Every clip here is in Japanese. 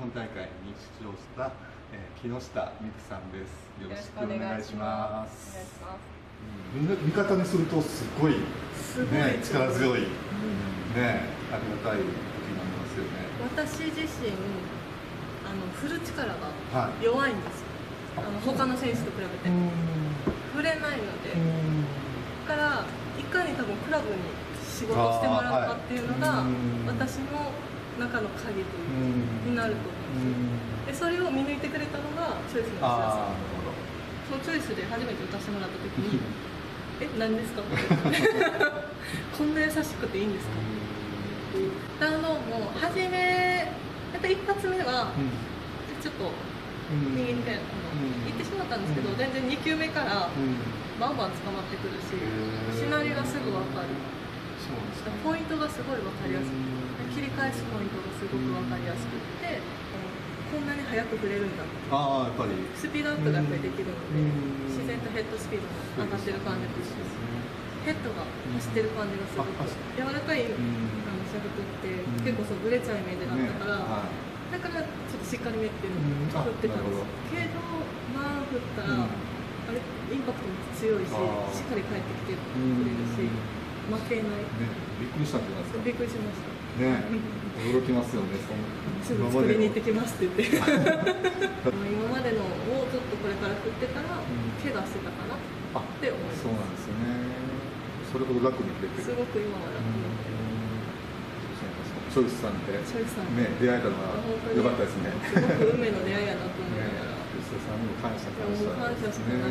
本大会に出場した、木下美久さんです。よろしくお願いします。味方にするとすごい、ね、力強い、ね、ありがたい時になりますよね。 私自身振る力が弱いんですよ、他の選手と比べて振れないので、だからいかに多分クラブに仕事してもらうかっていうのが私の中の鍵というになると思うんですよ。でそれを見抜いてくれたのがチョイスの吉田さん。そのチョイスで初めて歌ってもらった時に何ですかこんな優しくていいんですか。もう初めやっぱ一発目はちょっと右に行ってしまったんですけど、全然2球目からバンバン捕まってくるし、シナリオがすぐ分かる。ポイントがすごい分かりやすくて、切り返すポイントがすごく分かりやすくて、こんなに速く振れるんだって、やっぱりスピードアップができるので、自然とヘッドスピードも上がってる感じがするし、ヘッドが走ってる感じがすごく柔らかいシャフトって結構ブレちゃうイメージがあったから、だからちょっとしっかりめっていうのを振ってたんですけど、まあ振ったらあれインパクトも強いし、しっかり返ってきてくれるし、負けない。 びっくりしたんじゃないですか。 びっくりしました。 ね、驚きますよね。 すぐ作りに行ってきますって言って。今までのをちょっとこれから振ってたら怪我してたかなって思います。 そうなんですよね。それほど楽に振れてる。 すごく今は楽になってる。 チョイスさんでね、出会えたのは良かったですね。 すごく運命の出会いやなと思いながら。 吉田さんにも感謝しかないですね。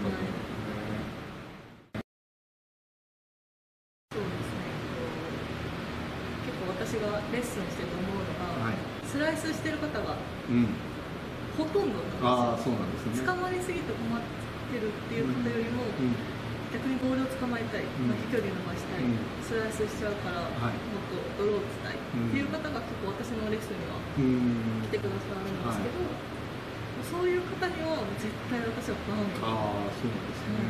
そうですね。結構私がレッスンしてて思うのが、スライスしてる方がほとんどなんですよ。捕まりすぎて困ってるっていう方よりも、逆にボールを捕まえたい、飛距離伸ばしたい、スライスしちゃうから、もっとドロー打ちたいっていう方が結構私のレッスンには来てくださるんですけど、そういう方には絶対私はバーンと。 そうなんですね。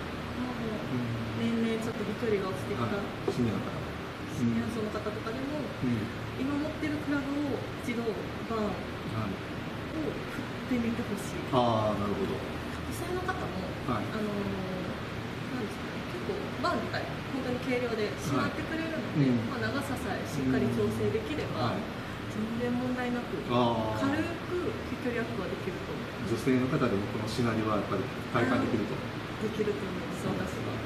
年々ちょっと飛距離が落ちてきたシニア層の方とかでも、今持ってるクラブを一度バーンを振ってみてほしい。 なるほど。 女性の方も結構バーン自体本当に軽量でしまってくれるので、長ささえしっかり調整できれば全然問題なく軽く飛距離アップはできると思う。 女性の方でもこのシナリオはやっぱり体感できると。 できると思います、私は。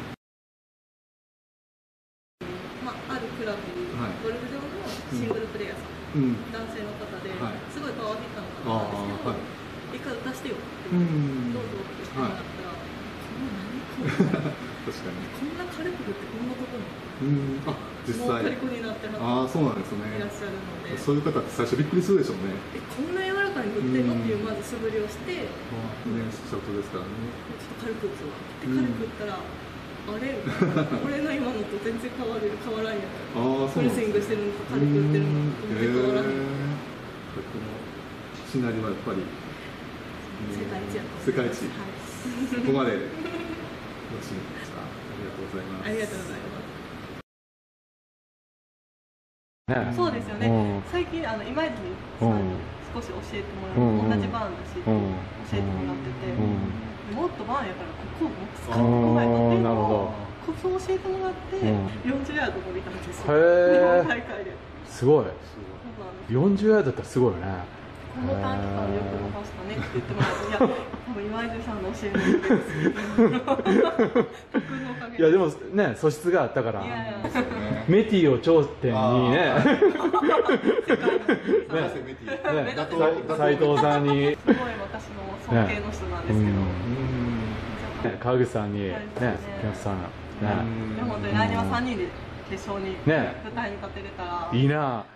あるクラブ、ゴルフ場のシングルプレーヤーさん、男性の方ですごいパワーヒッターの方なんですけど、一回打たしてよってどうぞって言ってもらったら、確かにこんな軽く振ってこんなとこに実際もう虜になってそうなんですね。 いらっしゃるので、 そういう方って最初びっくりするでしょうね。 こんな柔らかに振ってんのっていうまず素振りをして、 ショットですからね。 ちょっと軽く打つわで、軽く打ったらあれ俺の今のと全然変わらんやん。フルスイングしてるのと軽く打ってるのと全然変わらんやん。 このシナリオはやっぱり世界一やと。ここまでよろしいですか。ありがとうございます。 ありがとうございます。そうですよね。最近今泉さんに少し教えてもらって、同じバーンだし教えてもらってて、もっとバーンやからここをもっと使ってこないとっていうのをコツを教えてもらって40ヤード伸びたんですよ、日本大会で。 すごい。40ヤードってすごいよね。 この短期間でよく伸ばしたねって言ってもらって、いや、多分今泉さんの教えのおかげです。いやでもね、素質があったから、メティを頂点にね、斉藤さんに、 すごい私の尊敬の人なんですけど、 川口さんに、木下さん、 本当に来年は3人で決勝に舞台に立てれたらいいな。